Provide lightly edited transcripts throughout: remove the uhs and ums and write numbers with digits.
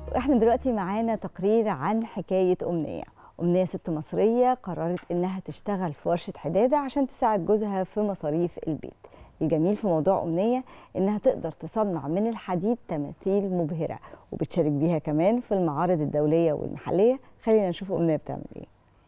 واحنا دلوقتي معانا تقرير عن حكاية أمنية ست مصرية قررت إنها تشتغل في ورشة حدادة عشان تساعد جوزها في مصاريف البيت. الجميل في موضوع أمنية إنها تقدر تصنع من الحديد تماثيل مبهرة وبتشارك بيها كمان في المعارض الدولية والمحلية. خلينا نشوف أمنية بتعمل إيه.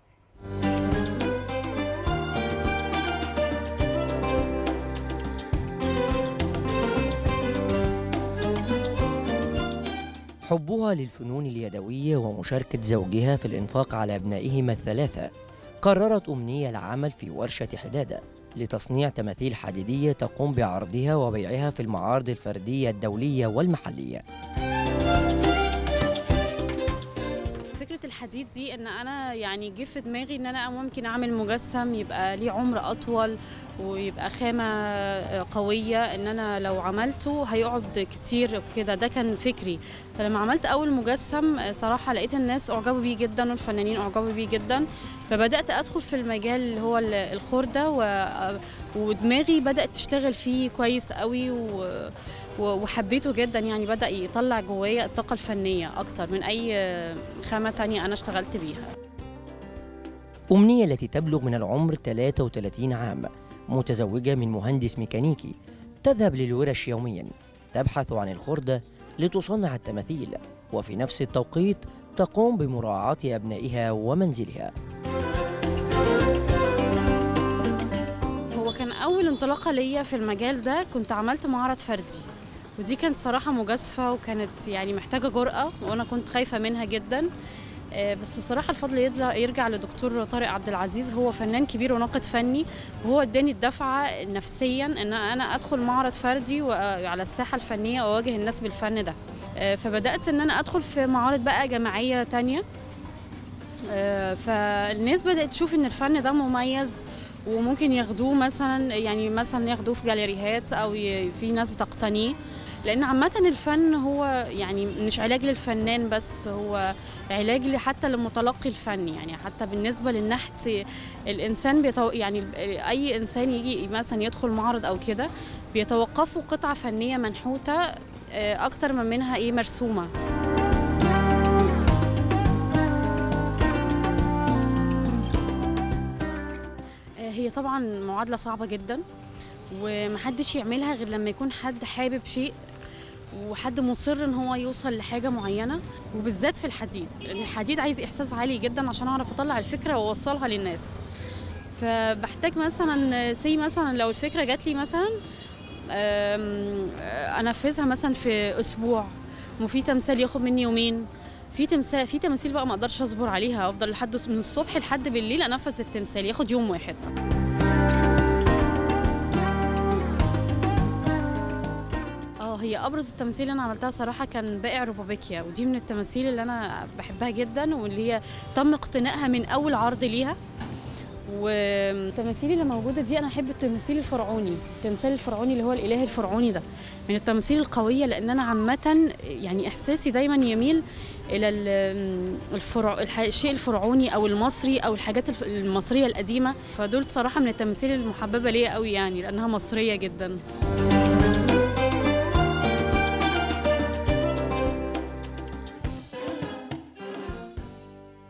حبها للفنون اليدوية ومشاركة زوجها في الإنفاق على أبنائهما الثلاثة، قررت أمنية العمل في ورشة حدادة لتصنيع تماثيل حديدية تقوم بعرضها وبيعها في المعارض الفردية الدولية والمحلية. فكرة الحديد دي ان انا يعني جه في دماغي ان انا ممكن اعمل مجسم يبقى ليه عمر اطول ويبقى خامة قوية، ان انا لو عملته هيقعد كتير وكده. ده كان فكري. فلما عملت اول مجسم صراحة لقيت الناس اعجبوا بيه جدا والفنانين اعجبوا بيه جدا، فبدأت ادخل في المجال اللي هو الخردة ودماغي بدأت تشتغل فيه كويس قوي وحبيته جدا. يعني بدأ يطلع جوايا الطاقة الفنية أكتر من أي خامة تانية أنا اشتغلت بيها. أمنية التي تبلغ من العمر 33 عام، متزوجة من مهندس ميكانيكي، تذهب للورش يوميا تبحث عن الخردة لتصنع التماثيل، وفي نفس التوقيت تقوم بمراعاة أبنائها ومنزلها. هو كان أول انطلاقة ليا في المجال ده، كنت عملت معرض فردي، ودي كانت صراحة مجازفة وكانت يعني محتاجة جرأة وأنا كنت خايفة منها جدا. بس الصراحة الفضل يرجع لدكتور طارق عبد العزيز، هو فنان كبير وناقد فني، وهو اداني الدفعة نفسيا ان انا ادخل معرض فردي وعلى الساحة الفنية واواجه الناس بالفن ده. فبدأت ان انا ادخل في معارض بقى جماعية تانية، فالناس بدأت تشوف ان الفن ده مميز وممكن ياخدوه مثلا، يعني مثلا ياخدوه في جاليريهات او في ناس بتقتنيه، لأن عامة الفن هو يعني مش علاج للفنان بس، هو علاج حتى للمتلقي الفن. يعني حتى بالنسبة للنحت الإنسان يعني أي إنسان يجي مثلا يدخل معرض أو كده بيتوقفوا قطعة فنية منحوتة أكتر من منها مرسومة. هي طبعا معادلة صعبة جدا ومحدش يعملها غير لما يكون حد حابب شيء وحد مصر ان هو يوصل لحاجه معينه، وبالذات في الحديد، لان الحديد عايز احساس عالي جدا عشان اعرف اطلع الفكره واوصلها للناس. فبحتاج مثلا مثلا لو الفكره جات لي مثلا انفذها مثلا في اسبوع، وفي تمثال ياخد مني يومين، في تماثيل بقى ما اقدرش اصبر عليها، افضل لحد من الصبح لحد بالليل انفذ التمثال ياخد يوم واحد. هي ابرز التماثيل اللي انا عملتها صراحه كان بائع روبابيكيا، ودي من التماثيل اللي انا بحبها جدا واللي هي تم اقتنائها من اول عرض ليها. والتماثيل اللي موجوده دي انا احب التمثيل الفرعوني، التمثال الفرعوني اللي هو الاله الفرعوني ده من التماثيل القويه، لان انا عامه يعني احساسي دايما يميل الى الشيء الفرعوني او المصري او الحاجات المصريه القديمه، فدول صراحه من التماثيل المحببه ليا قوي يعني لانها مصريه جدا.